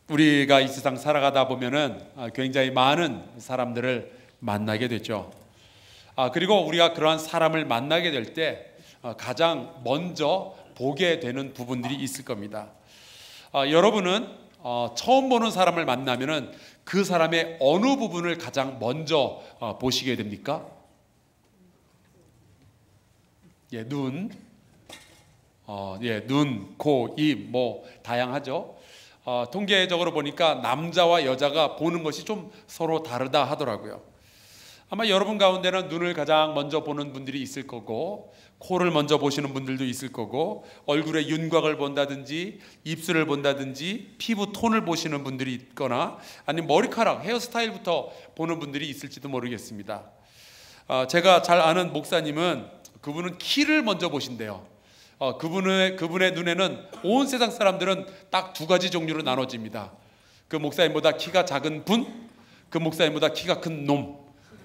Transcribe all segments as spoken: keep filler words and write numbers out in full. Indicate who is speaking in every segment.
Speaker 1: 우리가 이 세상 살아가다 보면은 굉장히 많은 사람들을 만나게 되죠. 아, 그리고 우리가 그러한 사람을 만나게 될 때 가장 먼저 보게 되는 부분들이 있을 겁니다. 아, 여러분은 어, 처음 보는 사람을 만나면은 그 사람의 어느 부분을 가장 먼저 어, 보시게 됩니까? 예, 눈, 어, 예, 눈, 코, 입, 뭐 다양하죠. 어, 통계적으로 보니까 남자와 여자가 보는 것이 좀 서로 다르다 하더라고요. 아마 여러분 가운데는 눈을 가장 먼저 보는 분들이 있을 거고, 코를 먼저 보시는 분들도 있을 거고, 얼굴의 윤곽을 본다든지 입술을 본다든지 피부 톤을 보시는 분들이 있거나 아니면 머리카락, 헤어스타일부터 보는 분들이 있을지도 모르겠습니다. 어, 제가 잘 아는 목사님은 그분은 키를 먼저 보신대요. 어, 그분의, 그분의 눈에는 온 세상 사람들은 딱 두 가지 종류로 나눠집니다. 그 목사님보다 키가 작은 분, 그 목사님보다 키가 큰 놈.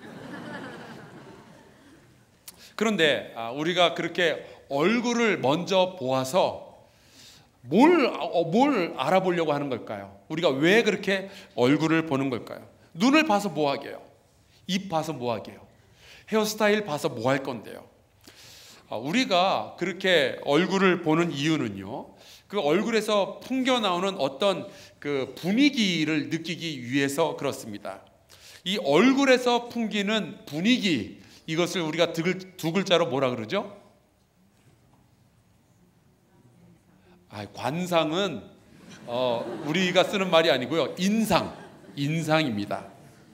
Speaker 1: 그런데 우리가 그렇게 얼굴을 먼저 보아서 뭘, 뭘 알아보려고 하는 걸까요? 우리가 왜 그렇게 얼굴을 보는 걸까요? 눈을 봐서 뭐 하게요? 입 봐서 뭐 하게요? 헤어스타일 봐서 뭐 할 건데요? 우리가 그렇게 얼굴을 보는 이유는요, 그 얼굴에서 풍겨 나오는 어떤 그 분위기를 느끼기 위해서 그렇습니다. 이 얼굴에서 풍기는 분위기, 이것을 우리가 두 글자로 뭐라 그러죠? 아, 관상은 어, 우리가 쓰는 말이 아니고요, 인상, 인상입니다.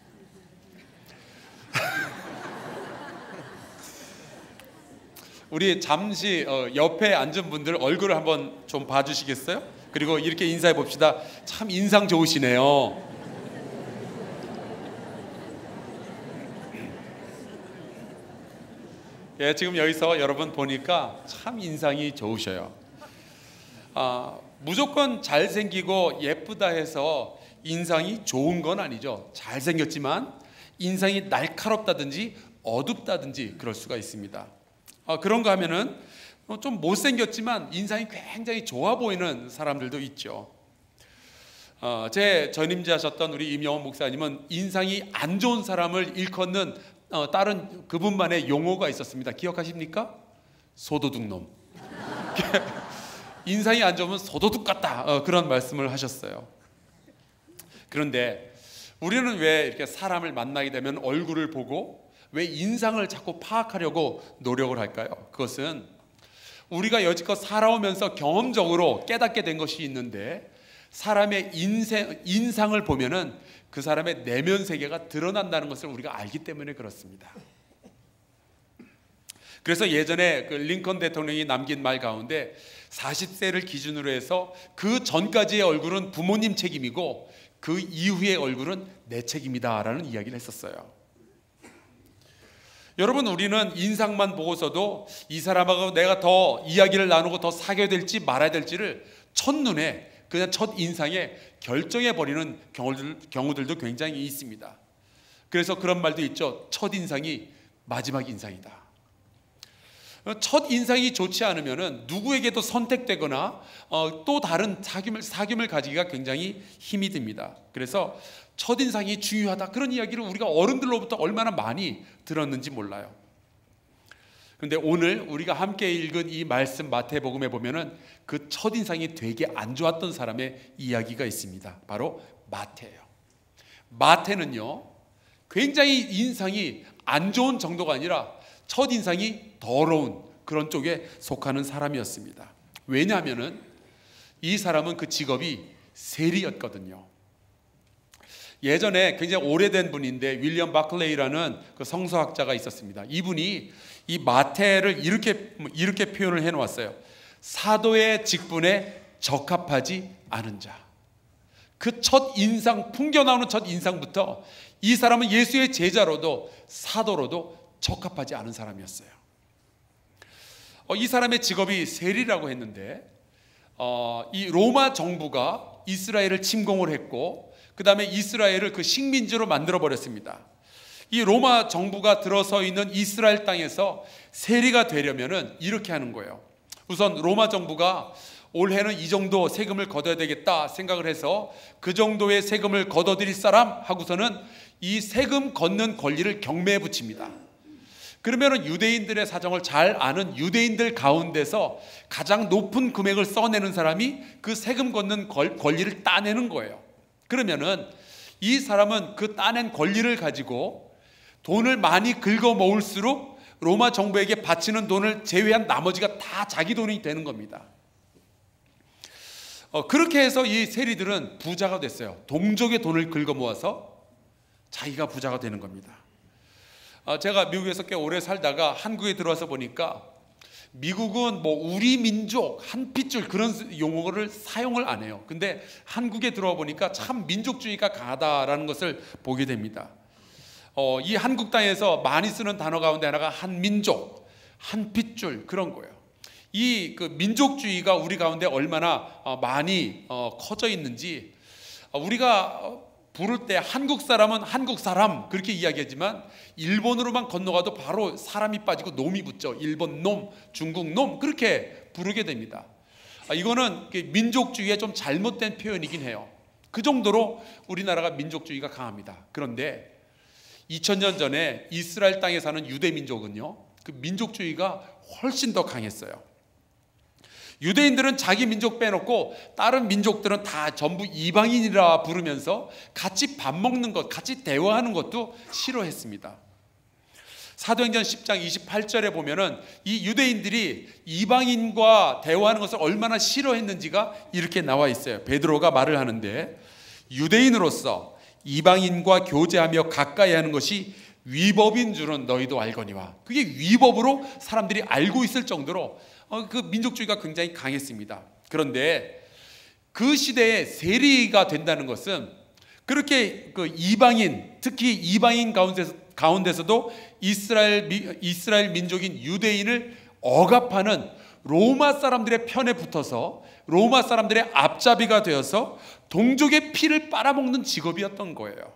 Speaker 1: 우리 잠시 어, 옆에 앉은 분들 얼굴을 한번 좀 봐주시겠어요? 그리고 이렇게 인사해 봅시다. 참 인상 좋으시네요. 예, 지금 여기서 여러분 보니까 참 인상이 좋으셔요. 아, 무조건 잘생기고 예쁘다 해서 인상이 좋은 건 아니죠. 잘생겼지만 인상이 날카롭다든지 어둡다든지 그럴 수가 있습니다. 아, 그런가 하면은 좀 못생겼지만 인상이 굉장히 좋아 보이는 사람들도 있죠. 어, 제 전임자셨던 우리 임영원 목사님은 인상이 안 좋은 사람을 일컫는 어, 다른 그분만의 용어가 있었습니다. 기억하십니까? 소도둑놈. 인상이 안 좋으면 소도둑 같다, 어, 그런 말씀을 하셨어요. 그런데 우리는 왜 이렇게 사람을 만나게 되면 얼굴을 보고 왜 인상을 자꾸 파악하려고 노력을 할까요? 그것은 우리가 여지껏 살아오면서 경험적으로 깨닫게 된 것이 있는데, 사람의 인생, 인상을 보면은 그 사람의 내면 세계가 드러난다는 것을 우리가 알기 때문에 그렇습니다. 그래서 예전에 그 링컨 대통령이 남긴 말 가운데 사십 세를 기준으로 해서 그 전까지의 얼굴은 부모님 책임이고 그 이후의 얼굴은 내 책임이다 라는 이야기를 했었어요. 여러분, 우리는 인상만 보고서도 이 사람하고 내가 더 이야기를 나누고 더 사귀어야 될지 말아야 될지를 첫눈에 그냥 첫 인상에 결정해버리는 경우들, 경우들도 굉장히 있습니다. 그래서 그런 말도 있죠. 첫 인상이 마지막 인상이다. 첫 인상이 좋지 않으면 누구에게도 선택되거나 어, 또 다른 사귐을, 사귐을 가지기가 굉장히 힘이 듭니다. 그래서 첫인상이 중요하다, 그런 이야기를 우리가 어른들로부터 얼마나 많이 들었는지 몰라요. 그런데 오늘 우리가 함께 읽은 이 말씀 마태복음에 보면은 그 첫인상이 되게 안 좋았던 사람의 이야기가 있습니다. 바로 마태예요. 마태는요, 굉장히 인상이 안 좋은 정도가 아니라 첫인상이 더러운 그런 쪽에 속하는 사람이었습니다. 왜냐하면은 이 사람은 그 직업이 세리였거든요. 예전에 굉장히 오래된 분인데 윌리엄 바클레이라는 그 성서학자가 있었습니다. 이분이 이 마태를 이렇게 이렇게 표현을 해놓았어요. 사도의 직분에 적합하지 않은 자. 그 첫 인상, 풍겨 나오는 첫 인상부터 이 사람은 예수의 제자로도 사도로도 적합하지 않은 사람이었어요. 어, 이 사람의 직업이 세리라고 했는데 어, 이 로마 정부가 이스라엘을 침공을 했고 그 다음에 이스라엘을 그 식민지로 만들어 버렸습니다. 이 로마 정부가 들어서 있는 이스라엘 땅에서 세리가 되려면은 이렇게 하는 거예요. 우선 로마 정부가 올해는 이 정도 세금을 걷어야 되겠다 생각을 해서 그 정도의 세금을 걷어들일 사람 하고서는 이 세금 걷는 권리를 경매에 붙입니다. 그러면 유대인들의 사정을 잘 아는 유대인들 가운데서 가장 높은 금액을 써내는 사람이 그 세금 걷는 권리를 따내는 거예요. 그러면은 이 사람은 그 따낸 권리를 가지고 돈을 많이 긁어 모을수록 로마 정부에게 바치는 돈을 제외한 나머지가 다 자기 돈이 되는 겁니다. 어, 그렇게 해서 이 세리들은 부자가 됐어요. 동족의 돈을 긁어 모아서 자기가 부자가 되는 겁니다. 어, 제가 미국에서 꽤 오래 살다가 한국에 들어와서 보니까 미국은 뭐 우리 민족 한 핏줄 그런 용어를 사용을 안 해요. 근데 한국에 들어와 보니까 참 민족주의가 강하다라는 것을 보게 됩니다. 어, 이 한국 땅에서 많이 쓰는 단어 가운데 하나가 한민족, 한 핏줄 그런 거예요. 이 그 민족주의가 우리 가운데 얼마나 어, 많이 어, 커져 있는지 어, 우리가 부를 때 한국 사람은 한국 사람 그렇게 이야기하지만 일본으로만 건너가도 바로 사람이 빠지고 놈이 붙죠. 일본 놈, 중국 놈 그렇게 부르게 됩니다. 아, 이거는 민족주의의 좀 잘못된 표현이긴 해요. 그 정도로 우리나라가 민족주의가 강합니다. 그런데 이천 년 전에 이스라엘 땅에 사는 유대 민족은요, 그 민족주의가 훨씬 더 강했어요. 유대인들은 자기 민족 빼놓고 다른 민족들은 다 전부 이방인이라 부르면서 같이 밥 먹는 것, 같이 대화하는 것도 싫어했습니다. 사도행전 십 장 이십팔 절에 보면은 이 유대인들이 이방인과 대화하는 것을 얼마나 싫어했는지가 이렇게 나와 있어요. 베드로가 말을 하는데 유대인으로서 이방인과 교제하며 가까이 하는 것이 위법인 줄은 너희도 알거니와. 그게 위법으로 사람들이 알고 있을 정도로 어, 그 민족주의가 굉장히 강했습니다. 그런데 그 시대에 세리가 된다는 것은 그렇게 그 이방인, 특히 이방인 가운데서, 가운데서도 이스라엘, 이스라엘 민족인 유대인을 억압하는 로마 사람들의 편에 붙어서 로마 사람들의 앞잡이가 되어서 동족의 피를 빨아먹는 직업이었던 거예요.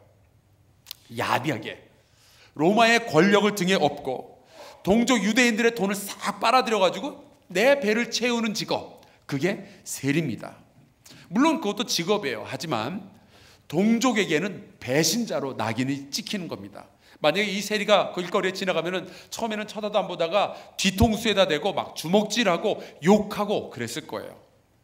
Speaker 1: 야비하게 로마의 권력을 등에 업고 동족 유대인들의 돈을 싹 빨아들여가지고 내 배를 채우는 직업, 그게 세리입니다. 물론 그것도 직업이에요. 하지만 동족에게는 배신자로 낙인이 찍히는 겁니다. 만약에 이 세리가 그 길거리에 지나가면은 처음에는 쳐다도 안 보다가 뒤통수에다 대고 막 주먹질하고 욕하고 그랬을 거예요.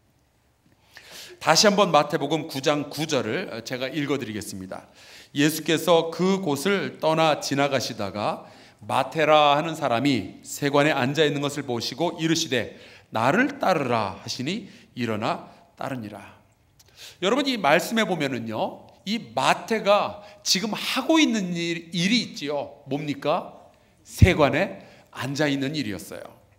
Speaker 1: 다시 한번 마태복음 구 장 구 절을 제가 읽어드리겠습니다. 예수께서 그 곳을 떠나 지나가시다가 마테라 하는 사람이 세관에 앉아 있는 것을 보시고 이르시되 나를 따르라 하시니 일어나 따르니라. 여러분 이 말씀에 보면은요, 이 마태가 지금 하고 있는 일, 일이 있지요. 뭡니까? 세관에 앉아 있는 일이었어요.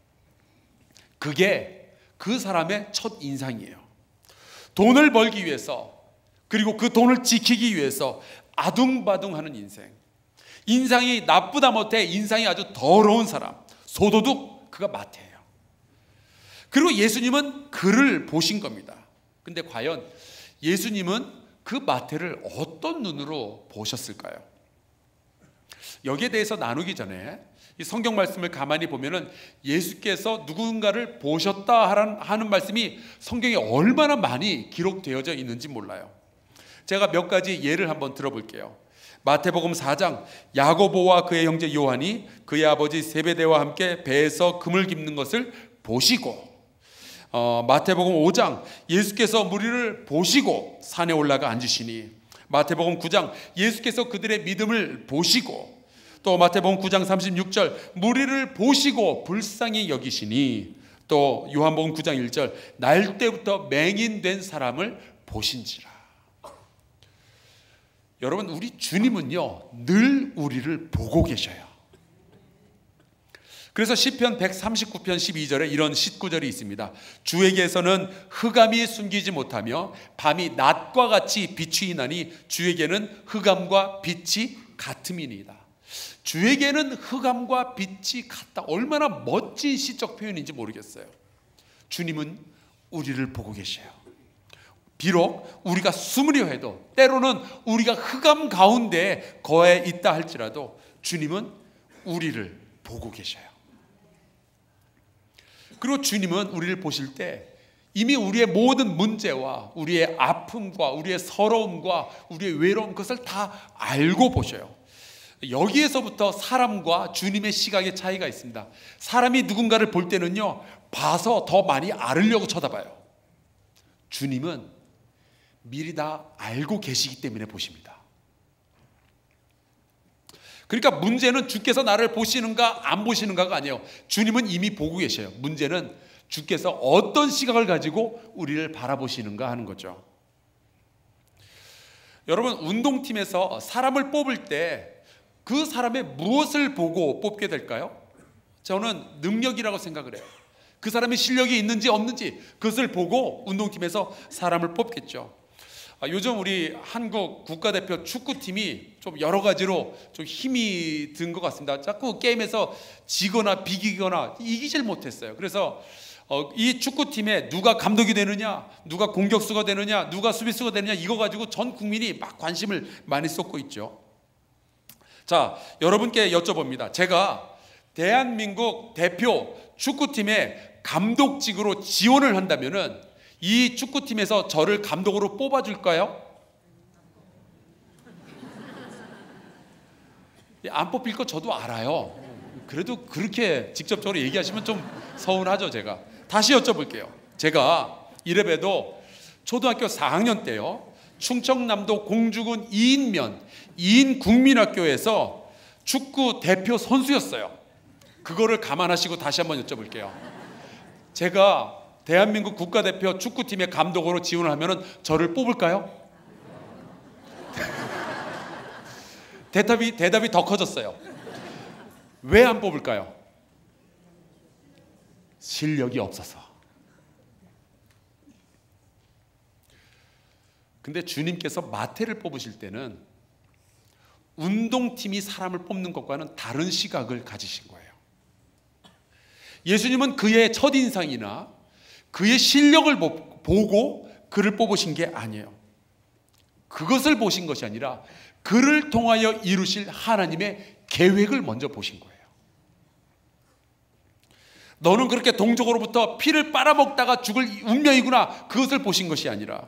Speaker 1: 그게 그 사람의 첫 인상이에요. 돈을 벌기 위해서, 그리고 그 돈을 지키기 위해서 아둥바둥하는 인생. 인상이 나쁘다 못해 인상이 아주 더러운 사람, 소도둑, 그가 마태예요. 그리고 예수님은 그를 보신 겁니다. 근데 과연 예수님은 그 마태를 어떤 눈으로 보셨을까요? 여기에 대해서 나누기 전에 이 성경 말씀을 가만히 보면은 예수께서 누군가를 보셨다 하는 말씀이 성경에 얼마나 많이 기록되어져 있는지 몰라요. 제가 몇 가지 예를 한번 들어볼게요. 마태복음 사 장, 야고보와 그의 형제 요한이 그의 아버지 세베대와 함께 배에서 금을 깁는 것을 보시고, 어, 마태복음 오 장, 예수께서 무리를 보시고 산에 올라가 앉으시니, 마태복음 구 장, 예수께서 그들의 믿음을 보시고, 또 마태복음 구 장 삼십육 절, 무리를 보시고 불쌍히 여기시니, 또 요한복음 구 장 일 절, 날 때부터 맹인된 사람을 보신지라. 여러분, 우리 주님은요 늘 우리를 보고 계셔요. 그래서 시편 백삼십구 편 십이 절에 이런 십구 절이 있습니다. 주에게서는 흑암이 숨기지 못하며 밤이 낮과 같이 빛이 나니 주에게는 흑암과 빛이 같음이니이다. 주에게는 흑암과 빛이 같다. 얼마나 멋진 시적 표현인지 모르겠어요. 주님은 우리를 보고 계셔요. 비록 우리가 숨으려 해도, 때로는 우리가 흑암 가운데 거해 있다 할지라도 주님은 우리를 보고 계셔요. 그리고 주님은 우리를 보실 때 이미 우리의 모든 문제와 우리의 아픔과 우리의 서러움과 우리의 외로움, 그것을 다 알고 보셔요. 여기에서부터 사람과 주님의 시각의 차이가 있습니다. 사람이 누군가를 볼 때는요, 봐서 더 많이 알으려고 쳐다봐요. 주님은 미리 다 알고 계시기 때문에 보십니다. 그러니까 문제는 주께서 나를 보시는가 안 보시는가가 아니에요. 주님은 이미 보고 계셔요. 문제는 주께서 어떤 시각을 가지고 우리를 바라보시는가 하는 거죠. 여러분, 운동팀에서 사람을 뽑을 때 그 사람의 무엇을 보고 뽑게 될까요? 저는 능력이라고 생각을 해요. 그 사람의 실력이 있는지 없는지 그것을 보고 운동팀에서 사람을 뽑겠죠. 요즘 우리 한국 국가대표 축구팀이 좀 여러 가지로 좀 힘이 든 것 같습니다. 자꾸 게임에서 지거나 비기거나 이기질 못했어요. 그래서 어, 이 축구팀에 누가 감독이 되느냐, 누가 공격수가 되느냐, 누가 수비수가 되느냐, 이거 가지고 전 국민이 막 관심을 많이 쏟고 있죠. 자, 여러분께 여쭤봅니다. 제가 대한민국 대표 축구팀의 감독직으로 지원을 한다면은 이 축구팀에서 저를 감독으로 뽑아줄까요? 안 뽑힐 거 저도 알아요. 그래도 그렇게 직접적으로 얘기하시면 좀 서운하죠. 제가 다시 여쭤볼게요. 제가 이래봬도 초등학교 사 학년 때요, 충청남도 공주군 이인면 이인국민학교에서 축구 대표 선수였어요. 그거를 감안하시고 다시 한번 여쭤볼게요. 제가 대한민국 국가대표 축구팀의 감독으로 지원을 하면 저를 뽑을까요? 대답이, 대답이 더 커졌어요. 왜 안 뽑을까요? 실력이 없어서. 근데 주님께서 마태를 뽑으실 때는 운동팀이 사람을 뽑는 것과는 다른 시각을 가지신 거예요. 예수님은 그의 첫인상이나 그의 실력을 보고 그를 뽑으신 게 아니에요. 그것을 보신 것이 아니라 그를 통하여 이루실 하나님의 계획을 먼저 보신 거예요. 너는 그렇게 동족으로부터 피를 빨아먹다가 죽을 운명이구나, 그것을 보신 것이 아니라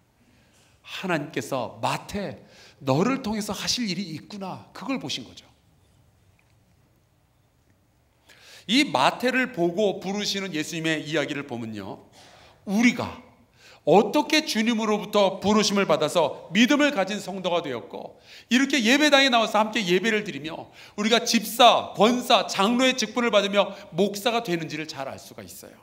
Speaker 1: 하나님께서 마태, 너를 통해서 하실 일이 있구나, 그걸 보신 거죠. 이 마태를 보고 부르시는 예수님의 이야기를 보면요, 우리가 어떻게 주님으로부터 부르심을 받아서 믿음을 가진 성도가 되었고 이렇게 예배당에 나와서 함께 예배를 드리며 우리가 집사, 권사, 장로의 직분을 받으며 목사가 되는지를 잘 알 수가 있어요.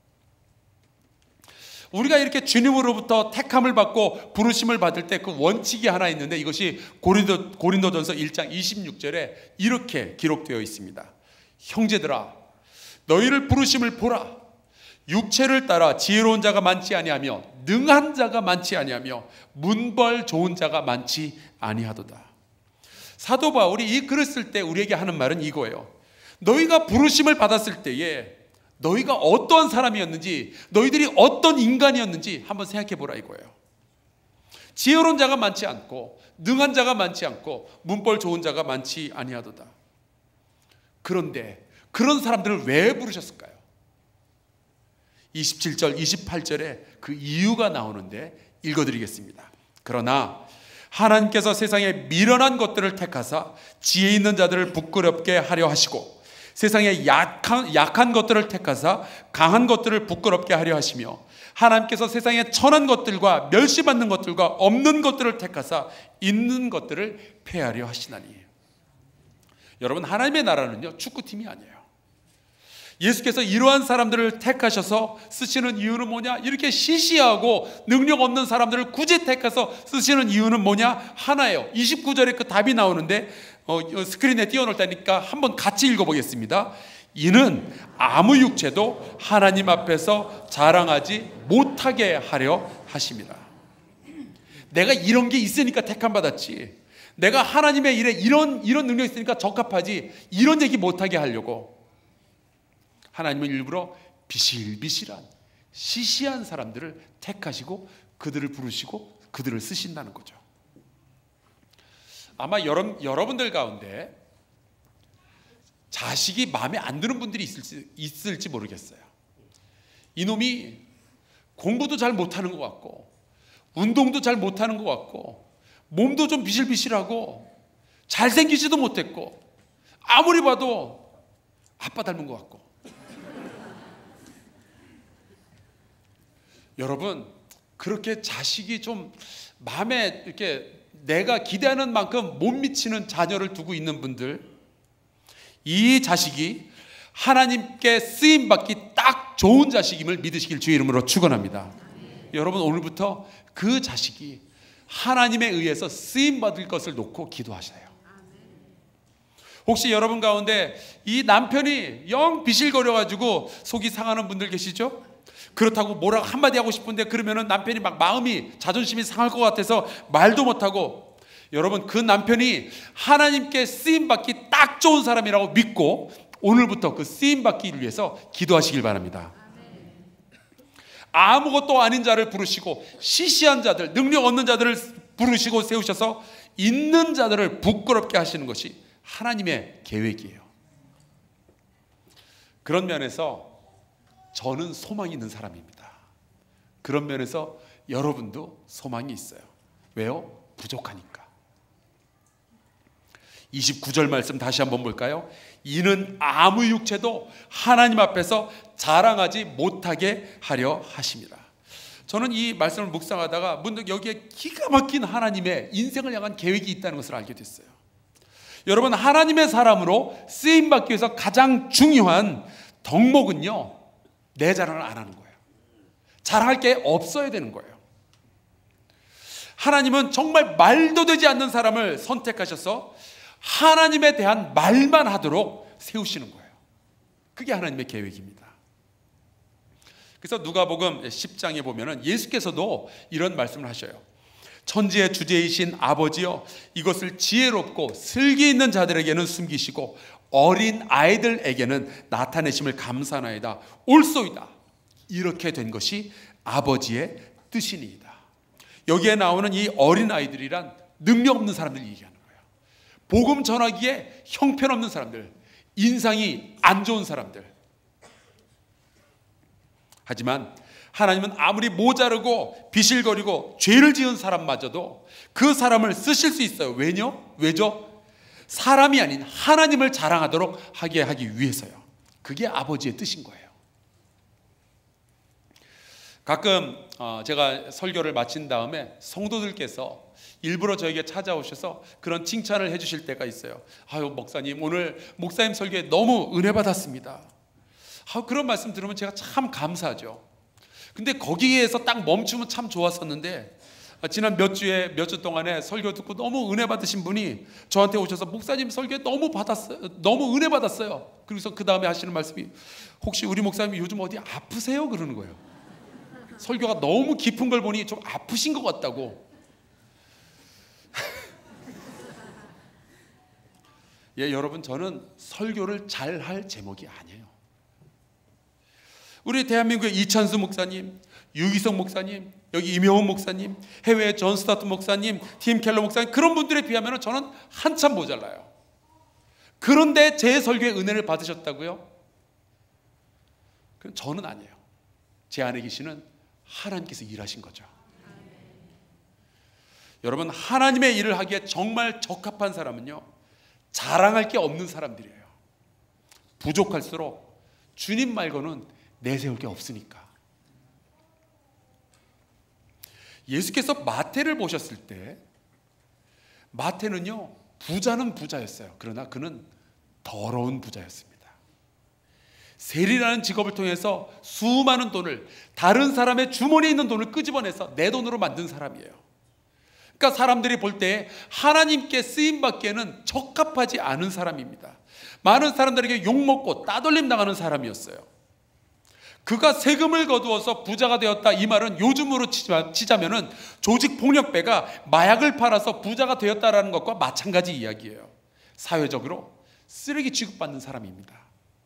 Speaker 1: 우리가 이렇게 주님으로부터 택함을 받고 부르심을 받을 때 그 원칙이 하나 있는데 이것이 고린도, 고린도전서 일 장 이십육 절에 이렇게 기록되어 있습니다. 형제들아, 너희를 부르심을 보라. 육체를 따라 지혜로운 자가 많지 아니하며 능한 자가 많지 아니하며 문벌 좋은 자가 많지 아니하도다. 사도 바울이 이 글을 쓸 때 우리에게 하는 말은 이거예요. 너희가 부르심을 받았을 때에 너희가 어떤 사람이었는지, 너희들이 어떤 인간이었는지 한번 생각해 보라 이거예요. 지혜로운 자가 많지 않고 능한 자가 많지 않고 문벌 좋은 자가 많지 아니하도다. 그런데 그런 사람들을 왜 부르셨을까요? 이십칠 절 이십팔 절에 그 이유가 나오는데 읽어드리겠습니다. 그러나 하나님께서 세상에 미련한 것들을 택하사 지혜 있는 자들을 부끄럽게 하려 하시고 세상에 약한, 약한 것들을 택하사 강한 것들을 부끄럽게 하려 하시며 하나님께서 세상에 천한 것들과 멸시받는 것들과 없는 것들을 택하사 있는 것들을 폐하려 하시나니. 여러분, 하나님의 나라는요, 축구팀이 아니에요. 예수께서 이러한 사람들을 택하셔서 쓰시는 이유는 뭐냐? 이렇게 시시하고 능력 없는 사람들을 굳이 택해서 쓰시는 이유는 뭐냐? 하나예요. 이십구 절에 그 답이 나오는데 어, 스크린에 띄워놓을 테니까 한번 같이 읽어보겠습니다. 이는 아무 육체도 하나님 앞에서 자랑하지 못하게 하려 하심이라. 내가 이런 게 있으니까 택함 받았지, 내가 하나님의 일에 이런 이런 능력이 있으니까 적합하지, 이런 얘기 못하게 하려고 하나님은 일부러 비실비실한 시시한 사람들을 택하시고 그들을 부르시고 그들을 쓰신다는 거죠. 아마 여러, 여러분들 가운데 자식이 마음에 안 드는 분들이 있을지, 있을지 모르겠어요. 이놈이 공부도 잘 못하는 것 같고 운동도 잘 못하는 것 같고 몸도 좀 비실비실하고 잘생기지도 못했고 아무리 봐도 아빠 닮은 것 같고. 여러분, 그렇게 자식이 좀 마음에 이렇게 내가 기대하는 만큼 못 미치는 자녀를 두고 있는 분들, 이 자식이 하나님께 쓰임받기 딱 좋은 자식임을 믿으시길 주의 이름으로 축원합니다. 여러분, 오늘부터 그 자식이 하나님에 의해서 쓰임받을 것을 놓고 기도하세요. 혹시 여러분 가운데 이 남편이 영 비실거려가지고 속이 상하는 분들 계시죠? 그렇다고 뭐라 한마디 하고 싶은데 그러면은 남편이 막 마음이 자존심이 상할 것 같아서 말도 못하고, 여러분 그 남편이 하나님께 쓰임받기 딱 좋은 사람이라고 믿고 오늘부터 그 쓰임받기를 위해서 기도하시길 바랍니다. 아무것도 아닌 자를 부르시고 시시한 자들, 능력 없는 자들을 부르시고 세우셔서 있는 자들을 부끄럽게 하시는 것이 하나님의 계획이에요. 그런 면에서 저는 소망이 있는 사람입니다. 그런 면에서 여러분도 소망이 있어요. 왜요? 부족하니까. 이십구 절 말씀 다시 한번 볼까요? 이는 아무 육체도 하나님 앞에서 자랑하지 못하게 하려 하심이라. 저는 이 말씀을 묵상하다가 문득 여기에 기가 막힌 하나님의 인생을 향한 계획이 있다는 것을 알게 됐어요. 여러분, 하나님의 사람으로 쓰임받기 위해서 가장 중요한 덕목은요, 내 자랑을 안 하는 거예요. 자랑할 게 없어야 되는 거예요. 하나님은 정말 말도 되지 않는 사람을 선택하셔서 하나님에 대한 말만 하도록 세우시는 거예요. 그게 하나님의 계획입니다. 그래서 누가복음 십 장에 보면은 예수께서도 이런 말씀을 하셔요. 천지의 주제이신 아버지여, 이것을 지혜롭고 슬기 있는 자들에게는 숨기시고 어린 아이들에게는 나타내심을 감사하나이다. 옳소이다. 이렇게 된 것이 아버지의 뜻이니이다. 여기에 나오는 이 어린 아이들이란 능력 없는 사람들 얘기하는 거예요. 복음 전하기에 형편없는 사람들, 인상이 안 좋은 사람들. 하지만 하나님은 아무리 모자르고 비실거리고 죄를 지은 사람마저도 그 사람을 쓰실 수 있어요. 왜뇨? 왜죠? 사람이 아닌 하나님을 자랑하도록 하게 하기 위해서요. 그게 아버지의 뜻인 거예요. 가끔 제가 설교를 마친 다음에 성도들께서 일부러 저에게 찾아오셔서 그런 칭찬을 해주실 때가 있어요. 아유, 목사님, 오늘 목사님 설교에 너무 은혜 받았습니다. 아유, 그런 말씀 들으면 제가 참 감사하죠. 근데 거기에서 딱 멈추면 참 좋았었는데, 지난 몇 주에 몇 주 동안에 설교 듣고 너무 은혜 받으신 분이 저한테 오셔서 목사님 설교에 너무 받았어요. 너무 은혜 받았어요. 그래서 그 다음에 하시는 말씀이, 혹시 우리 목사님이 요즘 어디 아프세요? 그러는 거예요. 설교가 너무 깊은 걸 보니 좀 아프신 것 같다고. 예, 여러분, 저는 설교를 잘할 제목이 아니에요. 우리 대한민국의 이찬수 목사님, 유기성 목사님, 여기 임영훈 목사님, 해외의 존 스타트 목사님, 팀 켈러 목사님, 그런 분들에 비하면 저는 한참 모자라요. 그런데 제 설교에 은혜를 받으셨다고요? 그럼 저는 아니에요. 제 안에 계시는 하나님께서 일하신 거죠. 여러분, 하나님의 일을 하기에 정말 적합한 사람은요, 자랑할 게 없는 사람들이에요. 부족할수록 주님 말고는 내세울 게 없으니까. 예수께서 마태를 보셨을 때, 마태는요, 부자는 부자였어요. 그러나 그는 더러운 부자였습니다. 세리라는 직업을 통해서 수많은 돈을, 다른 사람의 주머니에 있는 돈을 끄집어내서 내 돈으로 만든 사람이에요. 그러니까 사람들이 볼 때 하나님께 쓰임받기에는 적합하지 않은 사람입니다. 많은 사람들에게 욕먹고 따돌림 당하는 사람이었어요. 그가 세금을 거두어서 부자가 되었다, 이 말은 요즘으로 치자면은 조직폭력배가 마약을 팔아서 부자가 되었다라는 것과 마찬가지 이야기예요. 사회적으로 쓰레기 취급받는 사람입니다.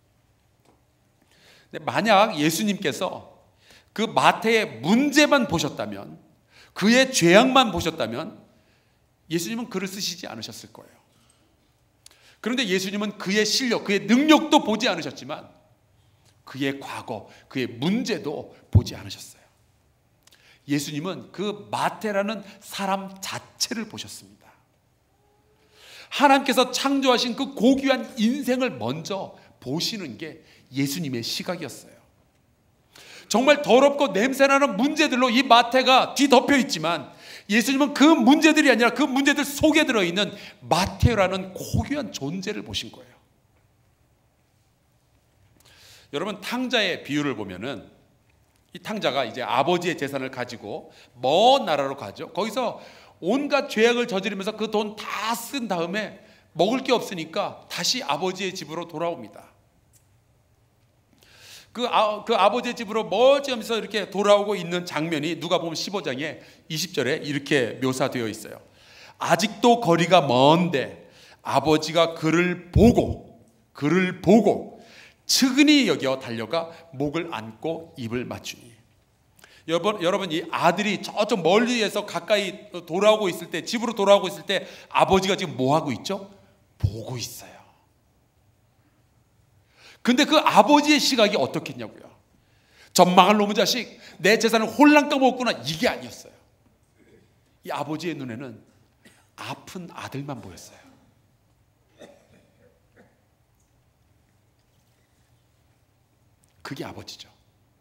Speaker 1: 근데 만약 예수님께서 그 마태의 문제만 보셨다면, 그의 죄악만 보셨다면 예수님은 그를 쓰시지 않으셨을 거예요. 그런데 예수님은 그의 실력, 그의 능력도 보지 않으셨지만 그의 과거, 그의 문제도 보지 않으셨어요. 예수님은 그 마태라는 사람 자체를 보셨습니다. 하나님께서 창조하신 그 고귀한 인생을 먼저 보시는 게 예수님의 시각이었어요. 정말 더럽고 냄새나는 문제들로 이 마태가 뒤덮여 있지만 예수님은 그 문제들이 아니라 그 문제들 속에 들어있는 마태라는 고귀한 존재를 보신 거예요. 여러분, 탕자의 비유를 보면은 이 탕자가 이제 아버지의 재산을 가지고 먼 나라로 가죠. 거기서 온갖 죄악을 저지르면서 그 돈 다 쓴 다음에 먹을 게 없으니까 다시 아버지의 집으로 돌아옵니다. 그, 아, 그 아버지의 집으로 멀찌감치 이렇게 돌아오고 있는 장면이 누가복음 십오 장에 이십 절에 이렇게 묘사되어 있어요. 아직도 거리가 먼데 아버지가 그를 보고 그를 보고 측은히 여겨 달려가 목을 안고 입을 맞추니. 여러분, 여러분 이 아들이 저쪽 멀리에서 가까이 돌아오고 있을 때, 집으로 돌아오고 있을 때 아버지가 지금 뭐 하고 있죠? 보고 있어요. 근데 그 아버지의 시각이 어떻겠냐고요? 전망할 놈의 자식, 내 재산을 홀랑 떠먹었구나, 이게 아니었어요. 이 아버지의 눈에는 아픈 아들만 보였어요. 그게 아버지죠.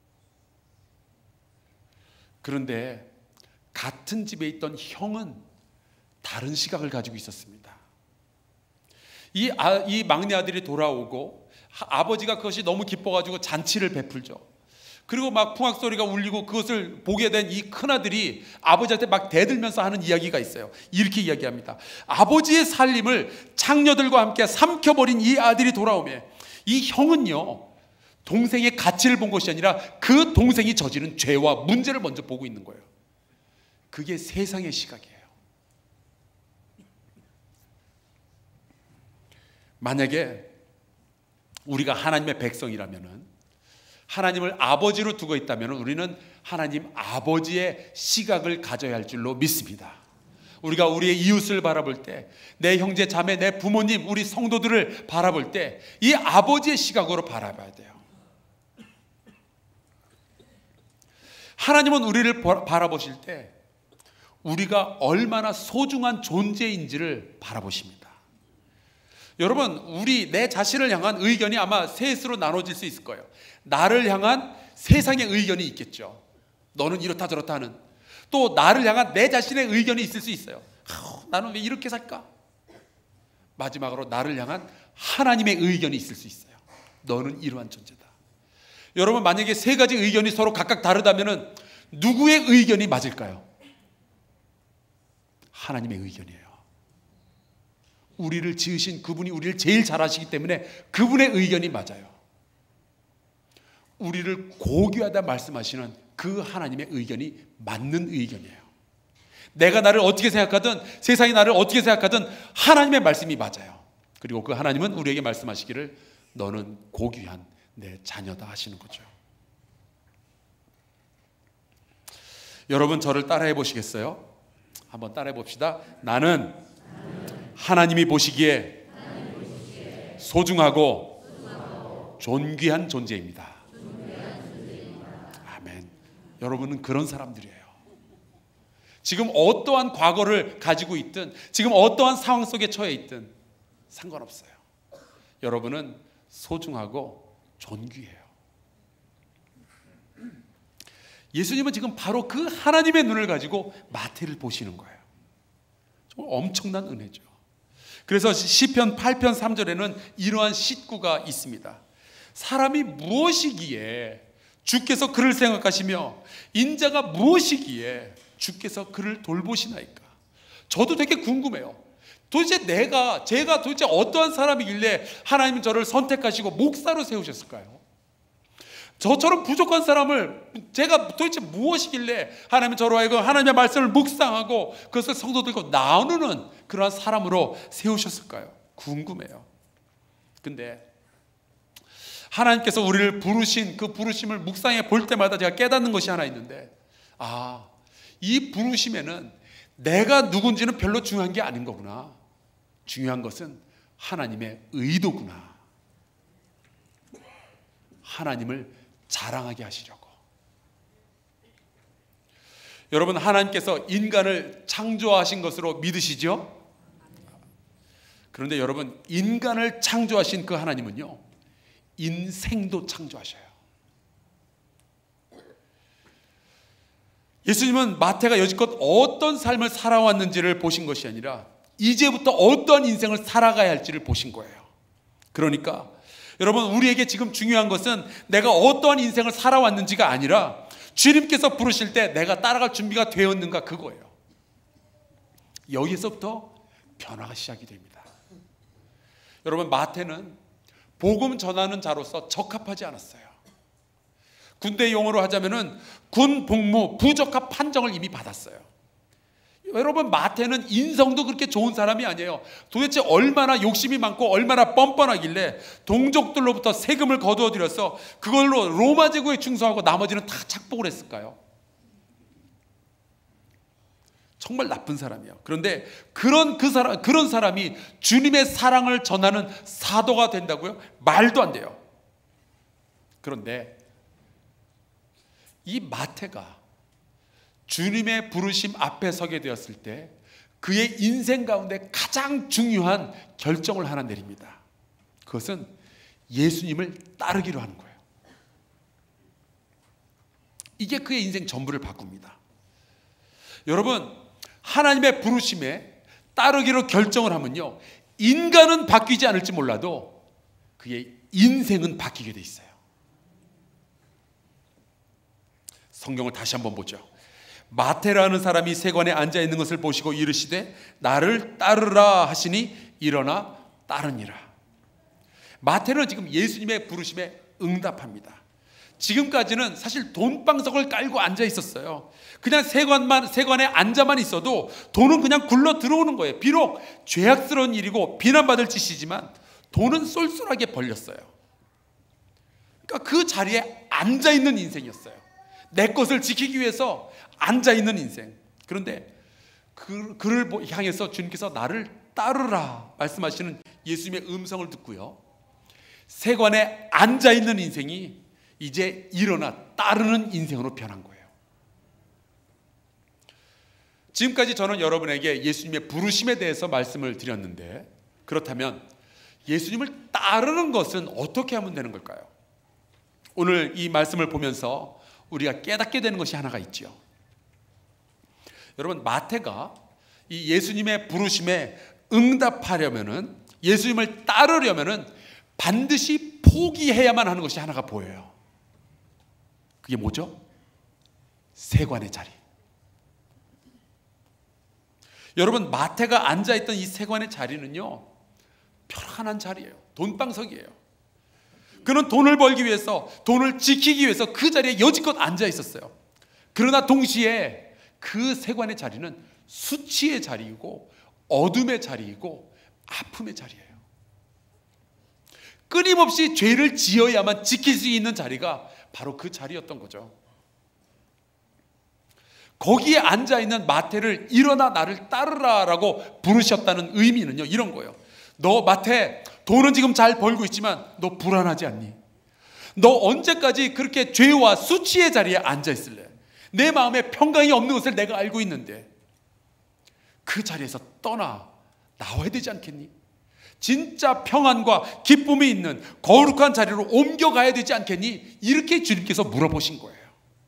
Speaker 1: 그런데 같은 집에 있던 형은 다른 시각을 가지고 있었습니다. 이, 아, 이 막내 아들이 돌아오고 아버지가 그것이 너무 기뻐가지고 잔치를 베풀죠. 그리고 막 풍악 소리가 울리고 그것을 보게 된 이 큰아들이 아버지한테 막 대들면서 하는 이야기가 있어요. 이렇게 이야기합니다. 아버지의 살림을 장녀들과 함께 삼켜버린 이 아들이 돌아오매 이 형은요, 동생의 가치를 본 것이 아니라 그 동생이 저지른 죄와 문제를 먼저 보고 있는 거예요. 그게 세상의 시각이에요. 만약에 우리가 하나님의 백성이라면은, 하나님을 아버지로 두고 있다면 우리는 하나님 아버지의 시각을 가져야 할 줄로 믿습니다. 우리가 우리의 이웃을 바라볼 때, 내 형제 자매, 내 부모님, 우리 성도들을 바라볼 때 이 아버지의 시각으로 바라봐야 돼요. 하나님은 우리를 바라보실 때 우리가 얼마나 소중한 존재인지를 바라보십니다. 여러분, 우리 내 자신을 향한 의견이 아마 셋으로 나눠질 수 있을 거예요. 나를 향한 세상의 의견이 있겠죠. 너는 이렇다 저렇다 하는. 또 나를 향한 내 자신의 의견이 있을 수 있어요. 나는 왜 이렇게 살까? 마지막으로 나를 향한 하나님의 의견이 있을 수 있어요. 너는 이러한 존재다. 여러분, 만약에 세 가지 의견이 서로 각각 다르다면 누구의 의견이 맞을까요? 하나님의 의견이에요. 우리를 지으신 그분이 우리를 제일 잘 아시기 때문에 그분의 의견이 맞아요. 우리를 고귀하다 말씀하시는 그 하나님의 의견이 맞는 의견이에요. 내가 나를 어떻게 생각하든, 세상이 나를 어떻게 생각하든 하나님의 말씀이 맞아요. 그리고 그 하나님은 우리에게 말씀하시기를 너는 고귀한 내 자녀다 하시는 거죠. 여러분, 저를 따라해 보시겠어요? 한번 따라해 봅시다. 나는 하나님이 보시기에 소중하고 존귀한 존재입니다. 아멘. 여러분은 그런 사람들이에요. 지금 어떠한 과거를 가지고 있든, 지금 어떠한 상황 속에 처해 있든 상관없어요. 여러분은 소중하고 존귀해요. 예수님은 지금 바로 그 하나님의 눈을 가지고 마태를 보시는 거예요. 정말 엄청난 은혜죠. 그래서 시편 팔 편 삼 절에는 이러한 시구가 있습니다. 사람이 무엇이기에 주께서 그를 생각하시며 인자가 무엇이기에 주께서 그를 돌보시나이까. 저도 되게 궁금해요. 도대체 내가, 제가 도대체 어떠한 사람이길래 하나님은 저를 선택하시고 목사로 세우셨을까요? 저처럼 부족한 사람을 제가 도대체 무엇이길래 하나님은 저로 하여금 하나님의 말씀을 묵상하고 그것을 성도들과 나누는 그러한 사람으로 세우셨을까요? 궁금해요. 근데 하나님께서 우리를 부르신 그 부르심을 묵상해 볼 때마다 제가 깨닫는 것이 하나 있는데, 아, 이 부르심에는 내가 누군지는 별로 중요한 게 아닌 거구나. 중요한 것은 하나님의 의도구나. 하나님을 자랑하게 하시려고. 여러분, 하나님께서 인간을 창조하신 것으로 믿으시죠? 그런데 여러분, 인간을 창조하신 그 하나님은요, 인생도 창조하셔요. 예수님은 마태가 여지껏 어떤 삶을 살아왔는지를 보신 것이 아니라 이제부터 어떤 인생을 살아가야 할지를 보신 거예요. 그러니까 여러분, 우리에게 지금 중요한 것은 내가 어떠한 인생을 살아왔는지가 아니라 주님께서 부르실 때 내가 따라갈 준비가 되었는가, 그거예요. 여기서부터 변화가 시작이 됩니다. 여러분, 마태는 복음 전하는 자로서 적합하지 않았어요. 군대 용어로 하자면은 군 복무 부적합 판정을 이미 받았어요. 여러분, 마태는 인성도 그렇게 좋은 사람이 아니에요. 도대체 얼마나 욕심이 많고 얼마나 뻔뻔하길래 동족들로부터 세금을 거두어 들여서 그걸로 로마 제국에 충성하고 나머지는 다 착복을 했을까요? 정말 나쁜 사람이에요. 그런데 그런 그 사람 그런 사람이 주님의 사랑을 전하는 사도가 된다고요? 말도 안 돼요. 그런데 이 마태가 주님의 부르심 앞에 서게 되었을 때 그의 인생 가운데 가장 중요한 결정을 하나 내립니다. 그것은 예수님을 따르기로 하는 거예요. 이게 그의 인생 전부를 바꿉니다. 여러분, 하나님의 부르심에 따르기로 결정을 하면요, 인간은 바뀌지 않을지 몰라도 그의 인생은 바뀌게 돼 있어요. 성경을 다시 한번 보죠. 마태라는 사람이 세관에 앉아 있는 것을 보시고 이르시되 나를 따르라 하시니 일어나 따르니라. 마태는 지금 예수님의 부르심에 응답합니다. 지금까지는 사실 돈방석을 깔고 앉아 있었어요. 그냥 세관만, 세관에 앉아만 있어도 돈은 그냥 굴러 들어오는 거예요. 비록 죄악스러운 일이고 비난받을 짓이지만 돈은 쏠쏠하게 벌렸어요. 그러니까 그 자리에 앉아 있는 인생이었어요. 내 것을 지키기 위해서 앉아있는 인생. 그런데 그, 그를 향해서 주님께서 나를 따르라 말씀하시는 예수님의 음성을 듣고요, 세관에 앉아있는 인생이 이제 일어나 따르는 인생으로 변한 거예요. 지금까지 저는 여러분에게 예수님의 부르심에 대해서 말씀을 드렸는데, 그렇다면 예수님을 따르는 것은 어떻게 하면 되는 걸까요? 오늘 이 말씀을 보면서 우리가 깨닫게 되는 것이 하나가 있죠. 여러분, 마태가 이 예수님의 부르심에 응답하려면은, 예수님을 따르려면은 반드시 포기해야만 하는 것이 하나가 보여요. 그게 뭐죠? 세관의 자리. 여러분, 마태가 앉아있던 이 세관의 자리는요, 편안한 자리예요. 돈방석이에요. 그는 돈을 벌기 위해서, 돈을 지키기 위해서 그 자리에 여지껏 앉아 있었어요. 그러나 동시에 그 세관의 자리는 수치의 자리이고 어둠의 자리이고 아픔의 자리예요. 끊임없이 죄를 지어야만 지킬 수 있는 자리가 바로 그 자리였던 거죠. 거기에 앉아있는 마태를 일어나 나를 따르라라고 부르셨다는 의미는요, 이런 거예요. 너 마태, 돈은 지금 잘 벌고 있지만 너 불안하지 않니? 너 언제까지 그렇게 죄와 수치의 자리에 앉아있을래? 내 마음에 평강이 없는 것을 내가 알고 있는데 그 자리에서 떠나 나와야 되지 않겠니? 진짜 평안과 기쁨이 있는 거룩한 자리로 옮겨가야 되지 않겠니? 이렇게 주님께서 물어보신 거예요.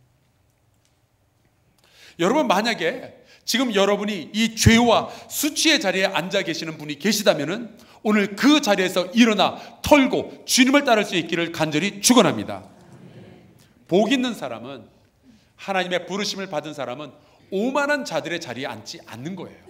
Speaker 1: 여러분, 만약에 지금 여러분이 이 죄와 수치의 자리에 앉아 계시는 분이 계시다면은 오늘 그 자리에서 일어나 털고 주님을 따를 수 있기를 간절히 축원합니다. 복 있는 사람은, 하나님의 부르심을 받은 사람은 오만한 자들의 자리에 앉지 않는 거예요.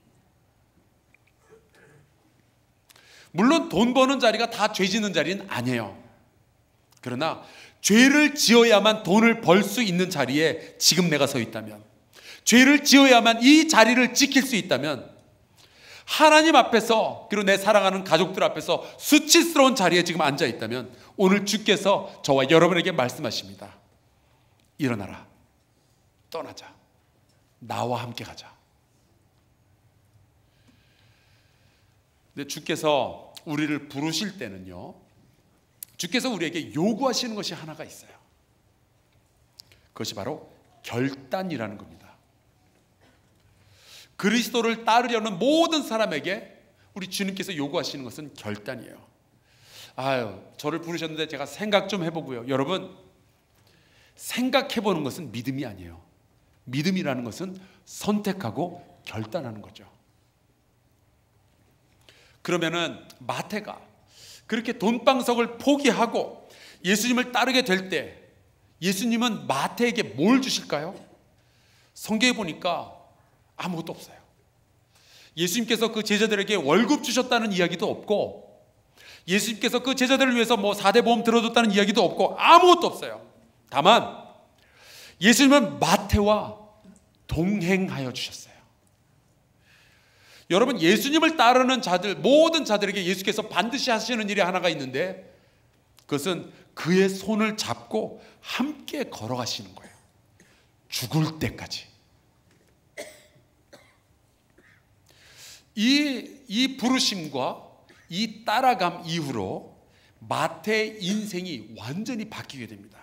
Speaker 1: 물론 돈 버는 자리가 다 죄 짓는 자리는 아니에요. 그러나 죄를 지어야만 돈을 벌 수 있는 자리에 지금 내가 서 있다면, 죄를 지어야만 이 자리를 지킬 수 있다면, 하나님 앞에서, 그리고 내 사랑하는 가족들 앞에서 수치스러운 자리에 지금 앉아 있다면 오늘 주께서 저와 여러분에게 말씀하십니다. 일어나라, 떠나자, 나와 함께 가자. 근데 주께서 우리를 부르실 때는요, 주께서 우리에게 요구하시는 것이 하나가 있어요. 그것이 바로 결단이라는 겁니다. 그리스도를 따르려는 모든 사람에게 우리 주님께서 요구하시는 것은 결단이에요. 아유, 저를 부르셨는데 제가 생각 좀 해보고요. 여러분, 생각해보는 것은 믿음이 아니에요. 믿음이라는 것은 선택하고 결단하는 거죠. 그러면은 마태가 그렇게 돈방석을 포기하고 예수님을 따르게 될 때 예수님은 마태에게 뭘 주실까요? 성경에 보니까 아무것도 없어요. 예수님께서 그 제자들에게 월급 주셨다는 이야기도 없고, 예수님께서 그 제자들을 위해서 뭐 사대 보험 들어줬다는 이야기도 없고, 아무것도 없어요. 다만 예수님은 마태와 동행하여 주셨어요. 여러분, 예수님을 따르는 자들, 모든 자들에게 예수께서 반드시 하시는 일이 하나가 있는데, 그것은 그의 손을 잡고 함께 걸어가시는 거예요. 죽을 때까지. 이, 이 부르심과 이 따라감 이후로 마태의 인생이 완전히 바뀌게 됩니다.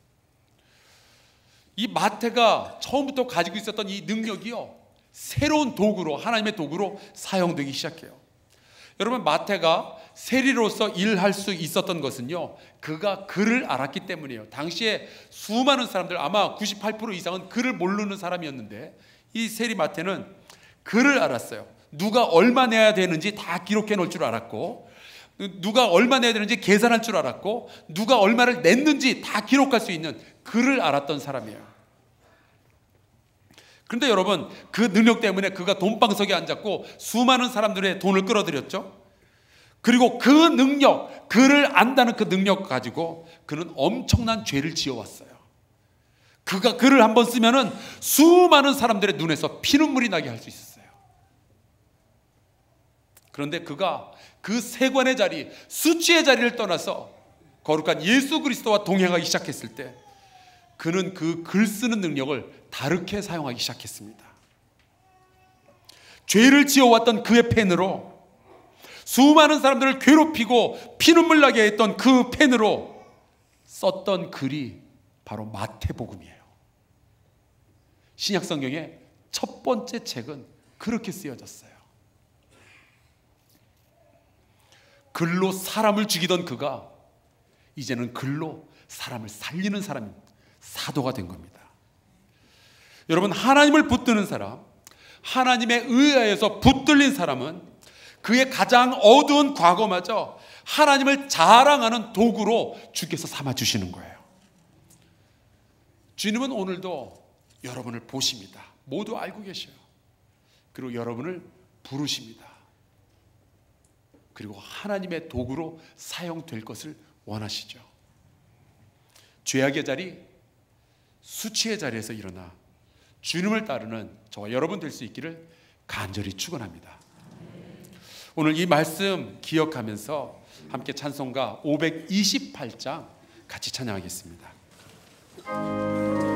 Speaker 1: 이 마태가 처음부터 가지고 있었던 이 능력이요, 새로운 도구로, 하나님의 도구로 사용되기 시작해요. 여러분, 마태가 세리로서 일할 수 있었던 것은요, 그가 글을 알았기 때문이에요. 당시에 수많은 사람들, 아마 구십팔 퍼센트 이상은 글을 모르는 사람이었는데, 이 세리 마태는 글을 알았어요. 누가 얼마 내야 되는지 다 기록해 놓을 줄 알았고, 누가 얼마 내야 되는지 계산할 줄 알았고, 누가 얼마를 냈는지 다 기록할 수 있는 글을 알았던 사람이에요. 그런데 여러분, 그 능력 때문에 그가 돈방석에 앉았고 수많은 사람들의 돈을 끌어들였죠. 그리고 그 능력, 글을 안다는 그 능력 가지고 그는 엄청난 죄를 지어왔어요. 그가 글을 한번 쓰면은 수많은 사람들의 눈에서 피눈물이 나게 할 수 있었어요. 그런데 그가 그 세관의 자리, 수치의 자리를 떠나서 거룩한 예수 그리스도와 동행하기 시작했을 때, 그는 그 글 쓰는 능력을 다르게 사용하기 시작했습니다. 죄를 지어왔던 그의 펜으로, 수많은 사람들을 괴롭히고 피눈물 나게 했던 그 펜으로 썼던 글이 바로 마태복음이에요. 신약성경의 첫 번째 책은 그렇게 쓰여졌어요. 글로 사람을 죽이던 그가 이제는 글로 사람을 살리는 사람입니다. 사도가 된 겁니다. 여러분, 하나님을 붙드는 사람, 하나님의 의하에서 붙들린 사람은 그의 가장 어두운 과거마저 하나님을 자랑하는 도구로 주께서 삼아주시는 거예요. 주님은 오늘도 여러분을 보십니다. 모두 알고 계셔요. 그리고 여러분을 부르십니다. 그리고 하나님의 도구로 사용될 것을 원하시죠. 죄악의 자리, 수치의 자리에서 일어나 주님을 따르는 저와 여러분 될 수 있기를 간절히 축원합니다. 오늘 이 말씀 기억하면서 함께 찬송가 오백이십팔 장 같이 찬양하겠습니다.